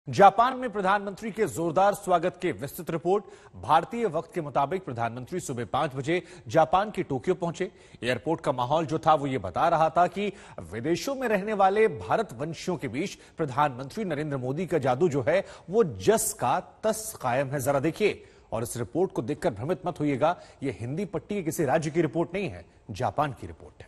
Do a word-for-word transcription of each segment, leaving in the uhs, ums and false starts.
Japan में प्रधानमंत्री के जोरदार स्वागत की विस्तृत रिपोर्ट। भारतीय वक्त के मुताबिक प्रधानमंत्री सुबह पांच बजे जापान के टोक्यो पहुंचे। एयरपोर्ट का माहौल जो था वो ये बता रहा था कि विदेशों में रहने वाले भारत वंशियों के बीच प्रधानमंत्री नरेंद्र मोदी का जादू जो है वो जस का तस कायम है। जरा देखिए और इस रिपोर्ट को देखकर भ्रमित मत होइएगा, ये हिंदी पट्टी के किसी राज्य की रिपोर्ट नहीं है, जापान की रिपोर्ट है।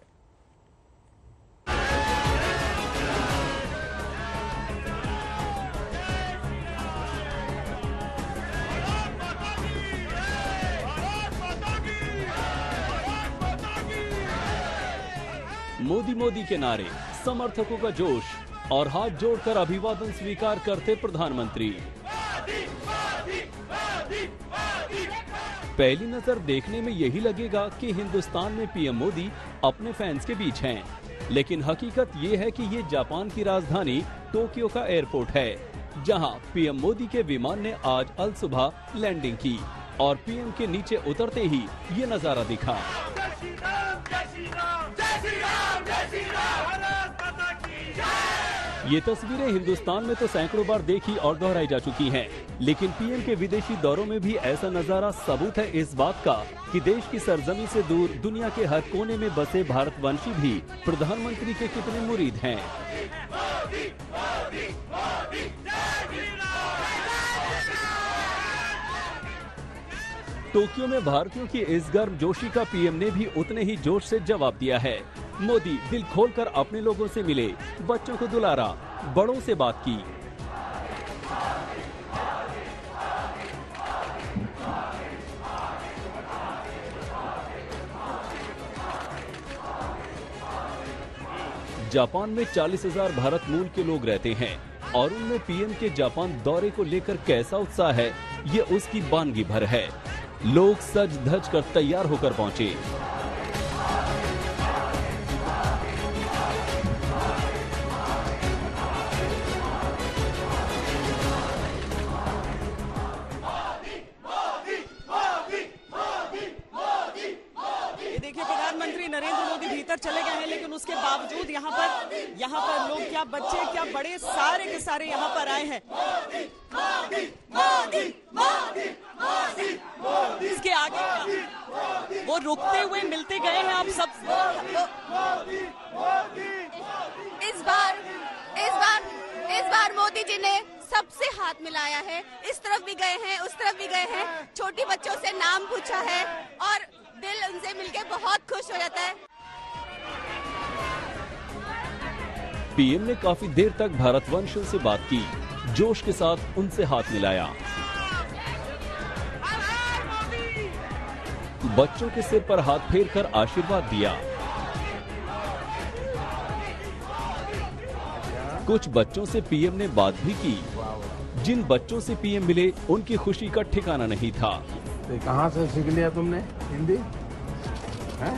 मोदी मोदी के नारे, समर्थकों का जोश और हाथ जोड़कर अभिवादन स्वीकार करते प्रधानमंत्री। पहली नजर देखने में यही लगेगा कि हिंदुस्तान में पीएम मोदी अपने फैंस के बीच हैं, लेकिन हकीकत ये है कि ये जापान की राजधानी टोक्यो का एयरपोर्ट है, जहां पीएम मोदी के विमान ने आज अल सुबह लैंडिंग की और पीएम के नीचे उतरते ही ये नजारा दिखा। ये तस्वीरें हिंदुस्तान में तो सैकड़ों बार देखी और दोहराई जा चुकी हैं, लेकिन पीएम के विदेशी दौरों में भी ऐसा नजारा सबूत है इस बात का कि देश की सरजमी से दूर दुनिया के हर कोने में बसे भारतवंशी भी प्रधानमंत्री के कितने मुरीद हैं। टोक्यो में भारतीयों की इस गर्मजोशी का पीएम ने भी उतने ही जोश से जवाब दिया है। मोदी दिल खोलकर अपने लोगों से मिले, बच्चों को दुलारा, बड़ों से बात की। जापान में चालीस हजार भारत मूल के लोग रहते हैं और उनमें पीएम के जापान दौरे को लेकर कैसा उत्साह है, ये उसकी बानगी भर है। लोग सज धज कर तैयार होकर पहुंचे। देखिए प्रधानमंत्री नरेंद्र मोदी भीतर चले गए हैं, लेकिन उसके बावजूद यहाँ पर यहाँ पर लोग, क्या बच्चे क्या बड़े, सारे के सारे यहाँ पर आए हैं। इसके आगे वो रुकते हुए मिलते गए हैं आप सब। इस बार इस बार इस बार मोदी जी ने सबसे हाथ मिलाया है, इस तरफ भी गए हैं, उस तरफ भी गए हैं, छोटी बच्चों से नाम पूछा है और दिल उनसे मिलके बहुत खुश हो जाता है। पीएम ने काफी देर तक भारतवंशियों से बात की, जोश के साथ उनसे हाथ मिलाया, बच्चों के सिर पर हाथ फेरकर आशीर्वाद दिया। कुछ बच्चों से पीएम ने बात भी की। जिन बच्चों से पीएम मिले उनकी खुशी का ठिकाना नहीं था। तो कहाँ से सीख लिया तुमने हिंदी? हैं?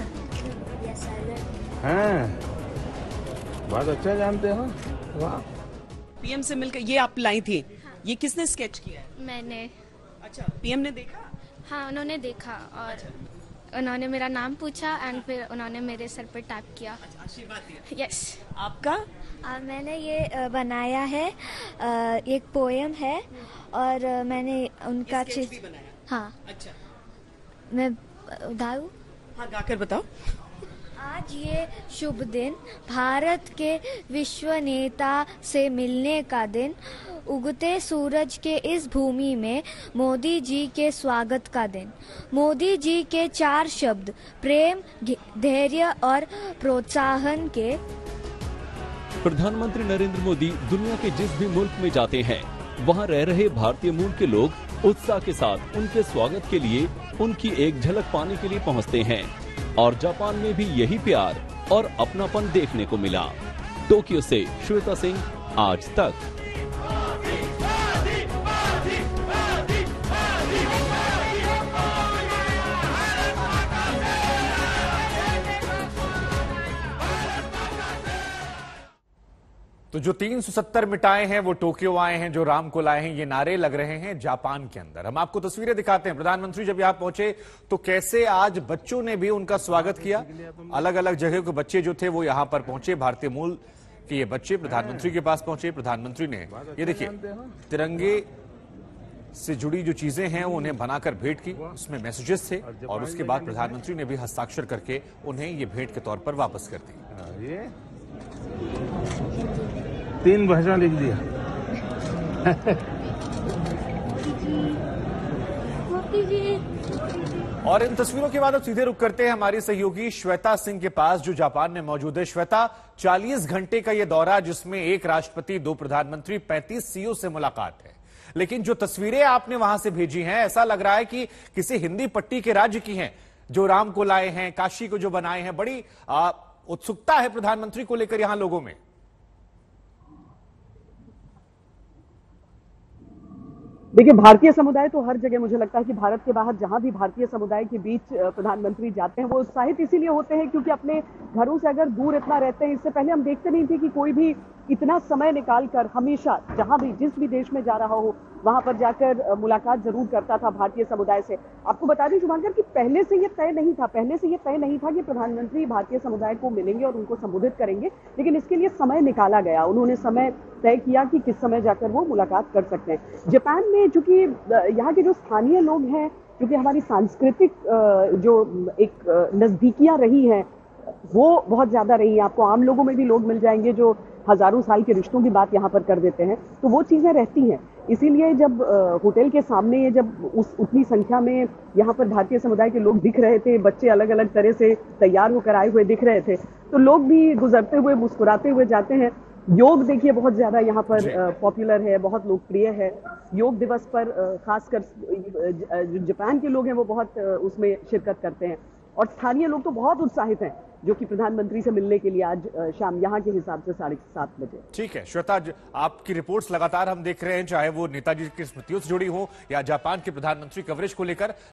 हैं? बहुत अच्छा जानते हो। वाह। पीएम से मिलकर ये आप लाई थी, ये किसने स्केच किया है? मैंने। अच्छा, पीएम ने देखा? हाँ, उन्होंने देखा और उन्होंने मेरा नाम पूछा एंड फिर उन्होंने मेरे सर पर टैप किया। आशीर्वाद दिया। यस। आपका? आ, मैंने ये बनाया है, आ, एक पोएम है और मैंने उनका स्केच भी बनाया? हाँ। अच्छा, मैं गाऊं? हाँ, गाकर बताओ। आज ये शुभ दिन, भारत के विश्व नेता से मिलने का दिन, उगते सूरज के इस भूमि में मोदी जी के स्वागत का दिन। मोदी जी के चार शब्द प्रेम, धैर्य और प्रोत्साहन के। प्रधानमंत्री नरेंद्र मोदी दुनिया के जिस भी मुल्क में जाते हैं, वहां रह रहे भारतीय मूल के लोग उत्साह के साथ उनके स्वागत के लिए, उनकी एक झलक पाने के लिए पहुंचते हैं और जापान में भी यही प्यार और अपनापन देखने को मिला। टोक्यो से श्वेता सिंह, आज तक। तो जो तीन सौ सत्तर मिटाए हैं वो टोक्यो आए हैं, जो राम को लाए हैं, ये नारे लग रहे हैं जापान के अंदर। हम आपको तस्वीरें दिखाते हैं। प्रधानमंत्री जब यहां पहुंचे तो कैसे आज बच्चों ने भी उनका स्वागत किया। अलग अलग जगह के बच्चे जो थे वो यहां पर पहुंचे, भारतीय मूल कि ये बच्चे प्रधानमंत्री के पास पहुंचे। प्रधानमंत्री ने ये देखिए तिरंगे से जुड़ी जो चीजें हैं वो उन्हें बनाकर भेंट की, उसमें मैसेजेस थे और उसके बाद प्रधानमंत्री ने भी हस्ताक्षर करके उन्हें ये भेंट के तौर पर वापस कर दी। ये तीन भाषा लिख दिया। और इन तस्वीरों के बाद अब सीधे रुक करते हैं हमारी सहयोगी श्वेता सिंह के पास, जो जापान में मौजूद है। श्वेता, चालीस घंटे का यह दौरा जिसमें एक राष्ट्रपति, दो प्रधानमंत्री, पैंतीस सीओ से मुलाकात है, लेकिन जो तस्वीरें आपने वहां से भेजी हैं ऐसा लग रहा है कि किसी हिंदी पट्टी के राज्य की हैं, जो राम को लाए हैं, काशी को जो बनाए हैं। बड़ी आ, उत्सुकता है प्रधानमंत्री को लेकर यहां लोगों में। देखिए, भारतीय समुदाय तो हर जगह, मुझे लगता है कि भारत के बाहर जहां भी भारतीय समुदाय के बीच प्रधानमंत्री जाते हैं वो उत्साहित इसीलिए होते हैं क्योंकि अपने घरों से अगर दूर इतना रहते हैं, इससे पहले हम देखते नहीं थे कि कोई भी इतना समय निकालकर हमेशा जहां भी जिस भी देश में जा रहा हो वहां पर जाकर मुलाकात जरूर करता था भारतीय समुदाय से। आपको बता दें शुभांकर कि पहले से ये तय नहीं था पहले से ये तय नहीं था कि प्रधानमंत्री भारतीय समुदाय को मिलेंगे और उनको संबोधित करेंगे, लेकिन इसके लिए समय निकाला गया। उन्होंने समय तय किया कि किस समय जाकर वो मुलाकात कर सकते हैं। जापान में चूंकि यहाँ के जो स्थानीय लोग हैं, क्योंकि हमारी सांस्कृतिक जो एक नजदीकियां रही हैं वो बहुत ज्यादा रही है। आपको आम लोगों में भी लोग मिल जाएंगे जो हजारों साल के रिश्तों की बात यहाँ पर कर देते हैं, तो वो चीजें रहती हैं। इसीलिए जब होटल के सामने ये जब उस उतनी संख्या में यहाँ पर भारतीय समुदाय के लोग दिख रहे थे, बच्चे अलग अलग तरह से तैयार होकर आए हुए दिख रहे थे, तो लोग भी गुजरते हुए मुस्कुराते हुए जाते हैं। योग देखिए बहुत ज्यादा यहाँ पर पॉपुलर है, बहुत लोकप्रिय है। योग दिवस पर खासकर जो जापान के लोग हैं वो बहुत उसमें शिरकत करते हैं और स्थानीय लोग तो बहुत उत्साहित हैं जो कि प्रधानमंत्री से मिलने के लिए आज शाम यहाँ के हिसाब से साढ़े सात बजे। ठीक है श्वेता, आपकी रिपोर्ट्स लगातार हम देख रहे हैं, चाहे वो नेताजी की स्मृतियों से जुड़ी हो या जापान के प्रधानमंत्री कवरेज को लेकर।